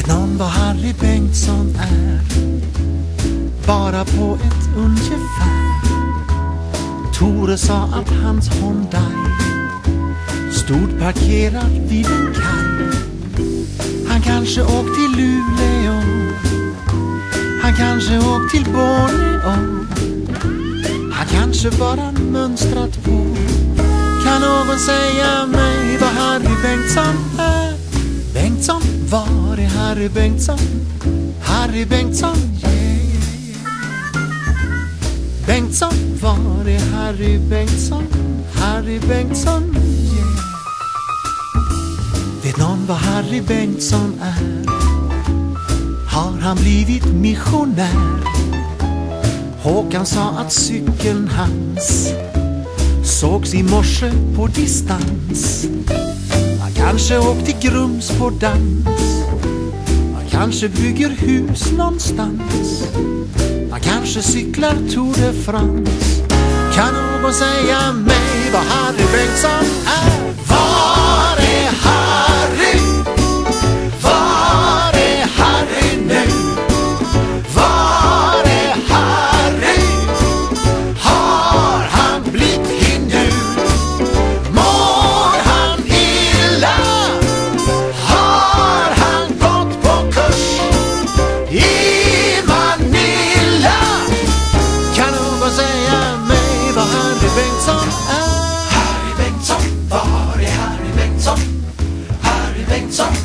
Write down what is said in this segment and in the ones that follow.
Vet någon vad Harry Bengtsson är? Bara på ett ungefär. Tore sa att hans Hyundai stod parkerad vid en kaj. Han kanske åkt till Luleå, han kanske åkt till Borneo, han kanske bara mönstrat på. Kan någon säga mig vad Harry Bengtsson är? Bengtsson, var är Harry Bengtsson? Harry Bengtsson, yeah, yeah, yeah. Bengtsson, var är Harry Bengtsson? Harry Bengtsson, yeah. Vet någon vad Harry Bengtsson är? Har han blivit missionär? Håkan sa att cykeln hans sågs i morse på distans. Han kanske åkt till Grums på dans, han kanske bygger hus någonstans, han kanske cyklar Tour de France. Kan någon säga mig vad Harry Bengtsson är? Var är Harry? Var är Harry nu? Var är Harry? Har han blivit hindu? Mår han illa? Har han gått på kurs i Manila? Kan någon säga mig vad Harry Bengtsson är? Harry Bengtsson, var är Harry Bengtsson? Harry Bengtsson,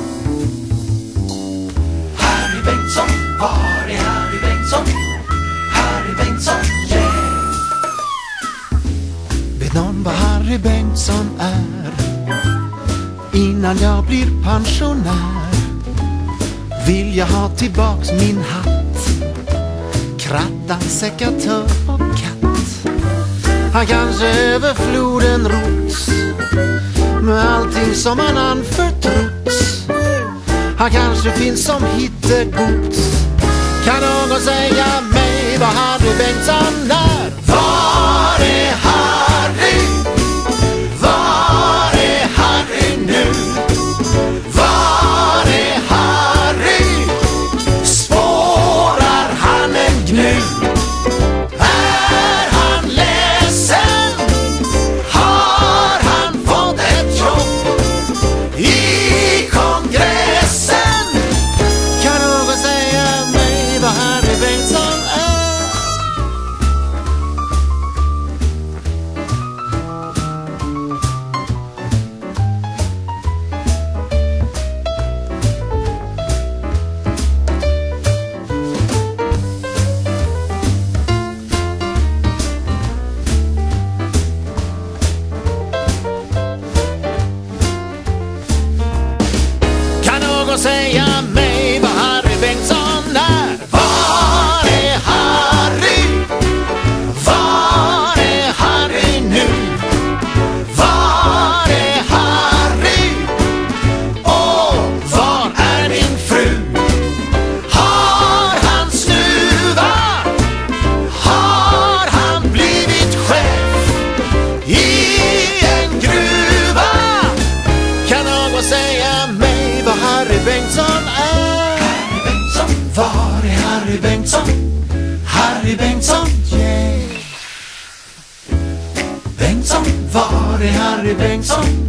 Harry Bengtsson, var är Harry Bengtsson? Harry Bengtsson, yeah. Vet någon vad Harry Bengtsson är? Innan jag blir pensionär vill jag ha tillbaks min hatt, kratta, sekatör och katt. Han kanske över floden rots med allting som han anförtrott. Han kanske finns som hittegods. Kan någon säga mig vad Harry Bengtsson är? Var är Harry? Var är Harry nu? Var är Harry? Spårar han en gnu? Är han ledsen? Har han fått ett jobb i kongressen? Kan någon säga mig vad Harry Bengtsson är? Kan någon säga mig vad Harry Bengtsson är? Var är Harry? Var är Harry nu? Var är Harry? Och var är min fru? Har han snuvat? Har han blivit chef i en gruva? Kan någon säga mig vad Harry Bengtsson är? Harry Bengtsson, var är Harry Bengtsson? Harry Bengtsson, yeah. Bengtsson, var är Harry Bengtsson?